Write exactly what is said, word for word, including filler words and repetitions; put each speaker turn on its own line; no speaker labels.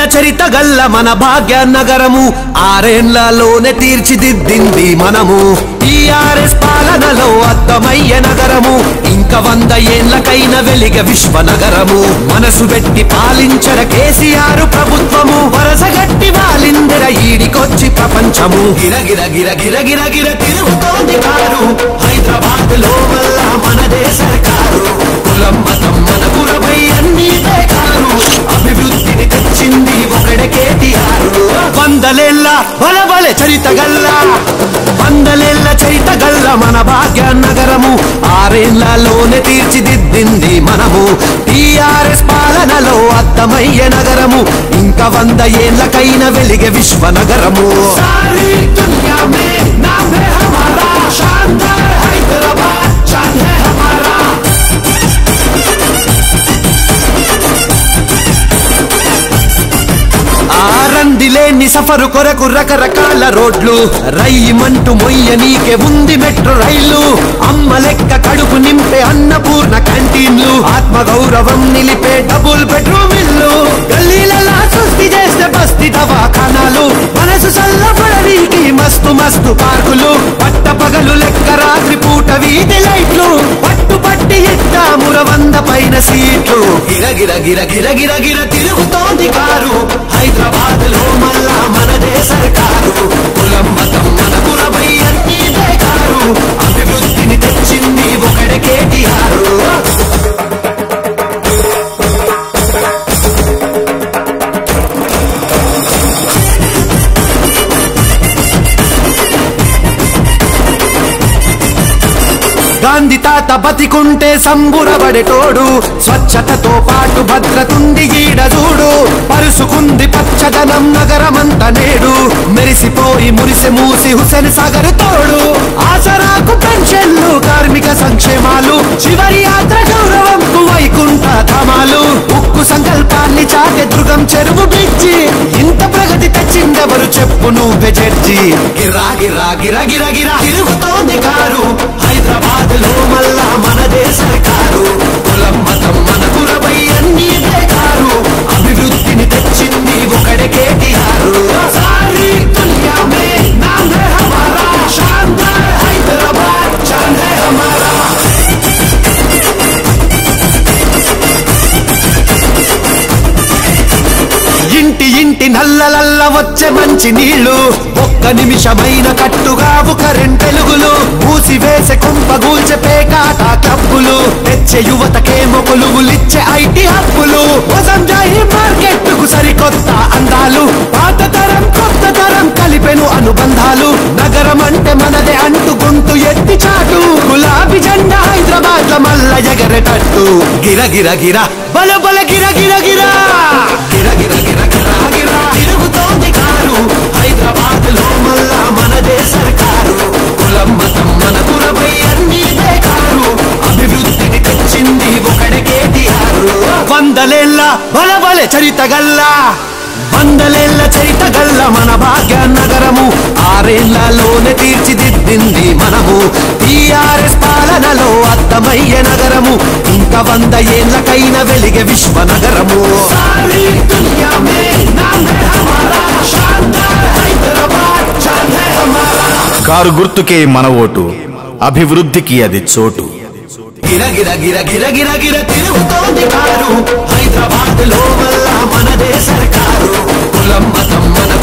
చరిత గల్ల మన భాగ్యనగరము ఆరేళ్లలోనే తీర్చిదిద్దింది మనము టీఆర్ఎస్ పాలనలో అద్దమయ్య నగరము ఇంకా వంద ఏళ్లకైన వెలిగ విశ్వనగరము మనసు పెట్టి పాలించర కేసీఆర్ ప్రభుత్వము వరసగట్టి వాలిందెర ఈడికొచ్చి ప్రపంచము గిరగిర గిర గిర గిర గిర తిరుగుతోంది కారు హైదరాబాద్ లో వల్ల మనదే సర్కారు కులం మతం మన గురపై అన్ని కారు అభివృద్ధిని తెచ్చింది ఒకడే కేటీఆర్ వందలేళ్ళ బలబలే చరిత గల్ల వందలేళ్ళ చరిత గల్ల మన భాగ్యనగరము ఆరేళ్లలోనే తీర్చిదిద్దింది మనము టీఆర్ఎస్ పాలనలో అద్దమయ్య నగరము ఇంకా వంద ఏళ్లకైన వెలిగే విశ్వనగరము సారీ దునియా మే నామ్ హై హమారా శాందార్ హైదరాబాద్ జాన్ హై హమారా ఆరందిలేని సఫరు కొరకు రకరకాల రోడ్లు రైమంటూ మొయ్య నీకే ఉంది మెట్రో రైళ్లు అమ్మ లెక్క కడుపు నింపే అన్నపూర్ణ క్యాంటీన్లు ఆత్మ గౌరవం నిలిపే డబుల్ బెడ్రూమ్ ఇల్లు గల్లీలలా సృష్టి చేస్తే బస్తీ దవాఖానాలు మనసు చల్లబడనీకి మస్తు మస్తు పార్కులు పట్ట పగలు లెక్క రాత్రి పూట వీధి లైట్లు పట్టు పట్టి ఇద్దాముర వంద పైన సీట్లు గిరగిర గిర గిర గిర గిర తిరుగుతోంది కారు హైదరాబాద్ లో మళ్ళా మనదే సర్కారు కులం మతం మన గురపై అన్ని కారు అభివృద్ధిని తెచ్చింది ఒకడే కేటీఆర్ గాంధీ తాత బతికుంటే సంబురబడేటోడు స్వచ్ఛతతో పాటు భద్రతుంది ఈడ చూడు పరుసుకుంది పచ్చదనం నగరమంత నేడు మెరిసిపోయి మురిసి మూసి హుసేన్ సాగర్ తోడు ఆసరాకు పెన్షన్లు కార్మిక సంక్షేమాలు చివరి యాత్ర గౌరవంకు వైకుంఠ ధామాలు ఉక్కు సంకల్పాన్ని చాటే దుర్గం చెరువు బ్రిడ్జి ఇంత ప్రగతి తెచ్చిందెవరు చెప్పు నువ్వే జడ్జి గిరా గిరా గిర గిర గిర తిరుగుతోంది కారు హైదరాబాద్ లో మళ్ళా మనదే సర్కారు కులం మతం మన గురపై అన్ని కారు అభివృద్ధిని తెచ్చింది ఒకడే కేటీఆర్ సారీ దునియా మే నామ్ హై హమారా శాందార్ హైదరాబాద్ జాన్ హై హమారా ఇంటి ఇంటి నల్లలల్ల వచ్చే మంచి నీళ్లు ఒక్క నిమిషమైన కట్టుగావు కరెంట్ వెలుగులు మూసివేసే కుంప గూల్చే పేకాట క్లబ్బులు తెచ్చే యువతకేమో కొలువులిచ్చే ఐటీ హబ్బులు వసంజాయి మార్కెట్ కు సరికొత్త అందాలు పాత తరం కొత్త తరం కలిపెను అనుబంధాలు నగరం అంటే మనదే అంటూ గొంతు ఎత్తి చాటు గులాబీ జెండా హైదరాబాద్ లో మల్ల ఎగరేటట్టు గిర గిర గిర బల బల గిర గిర గిర గిర గిర గిర గిర గిర తిరుగుతోంది కారు హైదరాబాద్ లో మళ్ళా మనదే సర్కారు కులం మతం మన గురపై అన్ని కారు అభివృద్ధిని తెచ్చింది ఒకడే కేటీఆర్ వందలేళ్ళ బలబలే చరిత గల్ల వందలేళ్ల చరిత గల్ల మన భాగ్యనగరము ఆరేళ్లలోనే తీర్చిదిద్దింది మనము టీఆర్ఎస్ పాలనలో అద్దమయ్య నగరము ఇంకా వంద ఏళ్లకైన వెలిగే విశ్వనగరము సారీ దునియా మే నామ్ హై హమారా శాందార్ హైదరాబాద్ జాన్ హై హమారా
కారు గుర్తుకే మన ఓటు అభివృద్ధికి అది చోటు
గిర గిర గిర గిర గిర గిర తిరుగుతోంది కారు హైదరాబాద్ లో వల్ల మనదే సర్కారు కులం మతం మన